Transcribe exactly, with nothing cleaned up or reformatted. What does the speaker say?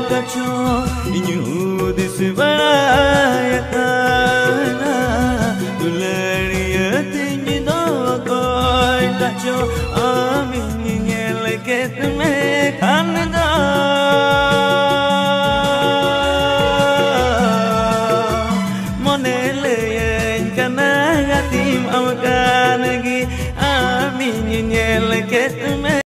cho như đi suy vaya na tu le ti ni no coi ta cho amin nhẹ lại kết me khăn da mone le kana tim am kan gi amin nhẹ lại kết me